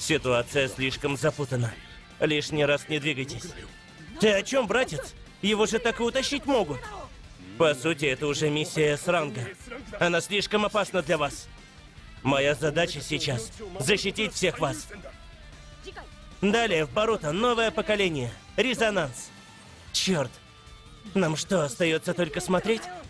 Ситуация слишком запутана. Лишний раз не двигайтесь. Ты о чем, братец? Его же так и утащить могут. По сути, это уже миссия С-ранга. Она слишком опасна для вас. Моя задача сейчас — защитить всех вас. Далее в Боруто новое поколение. Резонанс. Черт. Нам что, остается только смотреть?